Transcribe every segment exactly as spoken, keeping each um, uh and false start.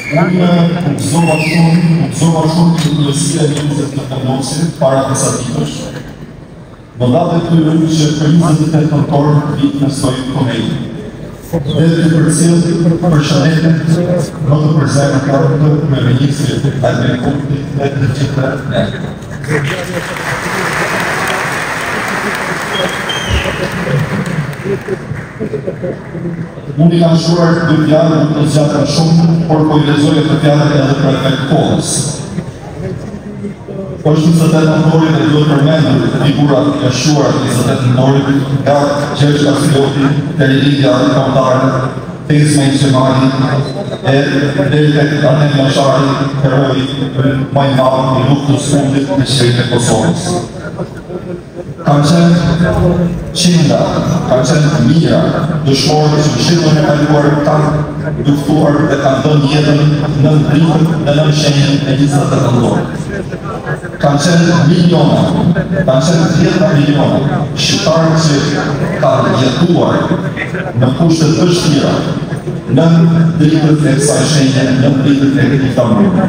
Unë udhëzova shumë, udhëzova shumë që Kryesia e Lindjes të vendosit para disa ditësh. Më dha detyrën që për njëzet e tetë nëntor vit në Stojë Komedi. Dhe të përcjell përshëndetjen më të përzemërtar të kryeministrit Albin Kurtit dhe të gjithë ne. Unë i kam shuar dy fjalë, nuk të zgjatën shumë, por po i lexoj të fjalët edhe për efekt kohës. Është njëzet e tetë nëntori dhe duhet përmendur figurat e shuar njëzet e tetë nëntorit nga Gjergj Kastrioti, Terilidja Kontare, Tezme Qemali e deri tek Arnem Mashari, heroi më i madh i luftës fundit në qeverisjen e Kosovës. Kanë qenë qinda, kanë qenë mira, dëshmorë që në shitën e kaluar kanë luftuar dhe kanë dhënë jetën në ndritën dhe në shenjën e njëzet e tetë nëntorit. Kanë qenë miliona, kanë qenë dhjetë miliona shqiptarë që kanë jetuar në kushte të vështira në dritët e kësaj shenje, në dritët e këtij tamuri.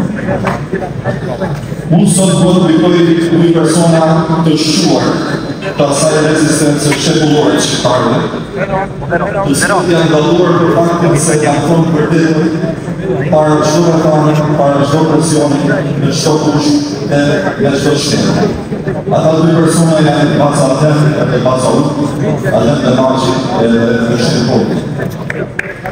Unë sot do të kujtoj dy persona të shquar të asaj rezistencë shekullore shqiptare, të cilët janë dalluar për faktin se janë thonë për të para çdo rrethane, para çdo presioni, në çdo kushte e në çdo shtetë. Ata dy persona janë Baca Adem dhe Baca Ut, Adem Demaçi edhe Krishtin Kurti.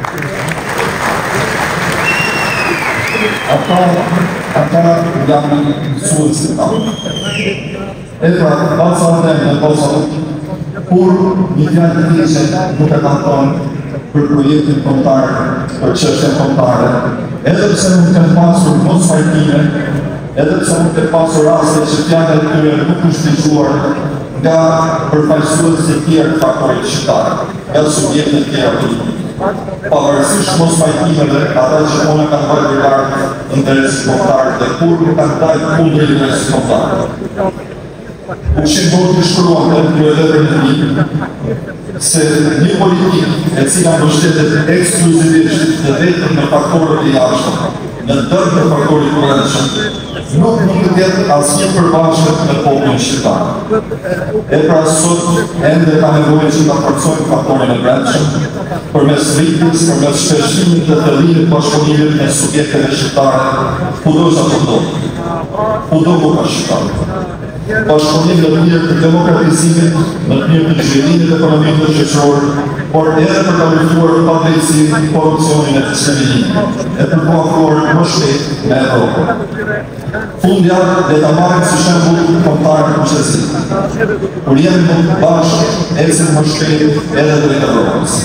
Ata, ata janë mësuesit tanë. E pra, Baca Adem dhe Baca Ut, kur një fjalë të tij që nuk e kanë thënë për projektin kombëtar, për çështjen kombëtare, edhe pse nuk kanë pasur mos fajtime, edhe pse nuk kanë pasur raste që fjalët e tyre nuk u shpjeguar nga përfaqësuesit e tjerë të faktorit shqiptar, nga subjektet e tjerë politikë. Pavarësisht mos fajtimeve, ata që ona kanë bërë larg interesit kombëtar dhe kur nuk kanë dalë kundër interesit kombëtar. Ushim do të shkruan të kryetërën e një, se një politikë e cila mbështetet ekskluzivisht dhe vetëm në faktorët e jashtëm, në dërmë të faktorit të brendshëm, nuk nuk të jetë asnjë përbashkët me popullin shqiptar. E pra sot ende ka nevojë që ta forcojmë faktorin e brendshëm, përmes rritjes, përmes shpeshimit të thellimit bashkëpunimit me subjekteve shqiptare, kudo që ato ndodhin, kudo ku ka shqiptarë. Bashkëpunim në mënyrë të demokratizimit, në mënyrë të zhvillimit ekonomik dhe shoqëror, por edhe për ta luftuar padrejtësinë, korrupsionin e diskrimitimit, e për të afruar më shpejt me Evropën. Fundja dhe ta marrim si shembull kombëtarët fuqësi. Kur jemi bashkë, ecim më shpejt edhe drejt Evropës.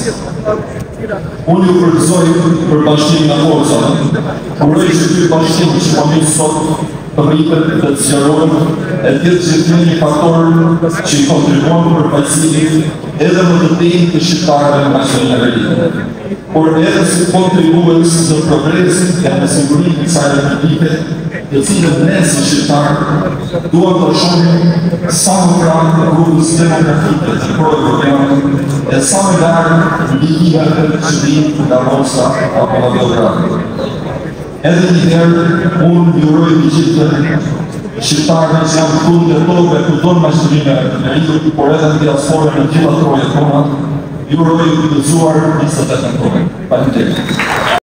Unë ju përgëzoj për bashkimin e forcave, uroj që ky bashkim që po nis sot të rritet dhe të sqarohet, e tjetë që të një faktor që i kontribuon për përfaqësimin edhe më të tejnë të shqiptarëve në nacionalizmin, por edhe si kontribues në progresin e në sigurinë të kësaj republike, të cilën ne si shqiptarë duam të shohim sa më pranë në rrugës demokratike të pro-evropiane e sa më larg ndikimeve që vijnë nga Moskva apo nga Beogradi. Edhe një herë, unë ju uroj të gjithë shqiptarëve që janë këtu në tokë, kudo në mashtrime në rritur, por edhe në diasporën në gjitha trojet tona, ju uroj të gëzuar njëzet e tetë nëntor. Faleminderit.